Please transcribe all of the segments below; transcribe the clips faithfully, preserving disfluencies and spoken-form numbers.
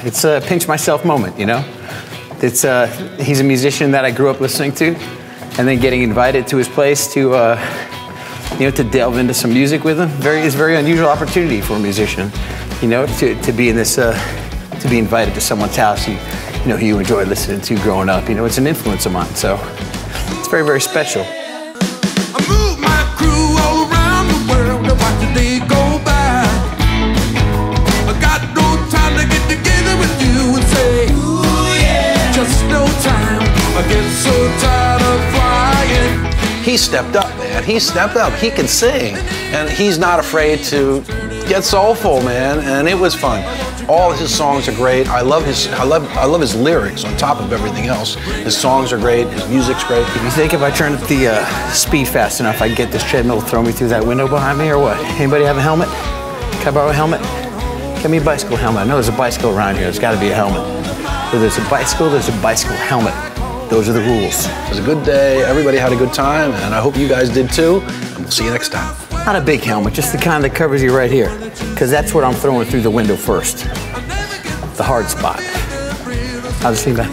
It's a pinch myself moment, you know? It's, uh, he's a musician that I grew up listening to, and then getting invited to his place to, uh, you know, to delve into some music with him. Very, it's a very unusual opportunity for a musician, you know, to, to be in this, uh, to be invited to someone's house you, you know, who you enjoy listening to growing up. You know, it's an influence of mine, so it's very, very special. I move my crew all around the world to watch the day go by. I got no time to get together with you and say, ooh yeah, just no time. I get so tired of flying. He stepped up, man. He stepped up. He can sing, and he's not afraid to get soulful, man. And it was fun. All his songs are great. I love his. I love. I love his lyrics on top of everything else. His songs are great. His music's great. Do you think if I turned up the uh, speed fast enough, I'd get this treadmill to throw me through that window behind me, or what? Anybody have a helmet? Can I borrow a helmet? Get me a bicycle helmet. I know there's a bicycle around here. There's got to be a helmet. Where there's a bicycle, there's a bicycle helmet. Those are the rules. It was a good day. Everybody had a good time, and I hope you guys did too. And we'll see you next time. Not a big helmet, just the kind that covers you right here, because that's what I'm throwing through the window first. The hard spot. I'll just leave that.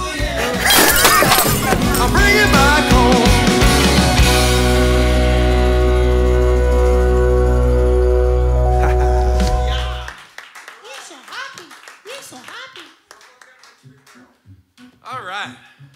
I'll bring it back home. You're so happy. You're so happy. All right.